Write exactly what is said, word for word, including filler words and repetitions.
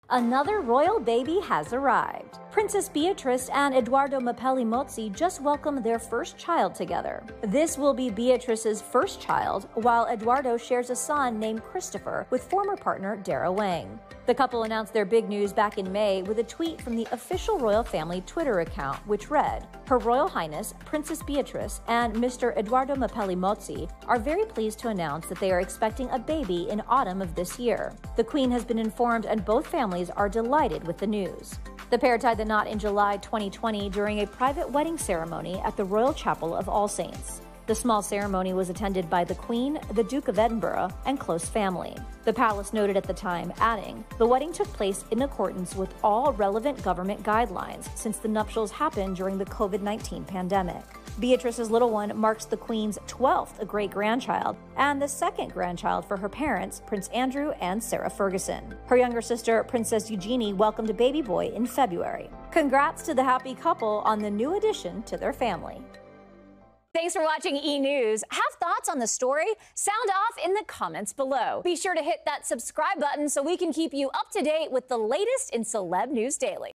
Another royal baby has arrived. Princess Beatrice and Edoardo Mapelli Mozzi just welcomed their first child together. This will be Beatrice's first child, while Edoardo shares a son named Christopher with former partner Dara Wang. The couple announced their big news back in May with a tweet from the official royal family Twitter account, which read, "Her Royal Highness Princess Beatrice and Mister Edoardo Mapelli Mozzi are very pleased to announce that they are expecting a baby in autumn of this year. The Queen has been informed and both families are delighted with the news." The pair tied the knot in July twenty twenty during a private wedding ceremony at the Royal Chapel of All Saints. The small ceremony was attended by the Queen, the Duke of Edinburgh, and close family. The palace noted at the time, adding, "The wedding took place in accordance with all relevant government guidelines since the nuptials happened during the COVID nineteen pandemic." Beatrice's little one marks the Queen's twelfth great-grandchild and the second grandchild for her parents, Prince Andrew and Sarah Ferguson. Her younger sister, Princess Eugenie, welcomed a baby boy in February. Congrats to the happy couple on the new addition to their family. Thanks for watching E! News. Have thoughts on the story? Sound off in the comments below. Be sure to hit that subscribe button so we can keep you up to date with the latest in Celeb News Daily.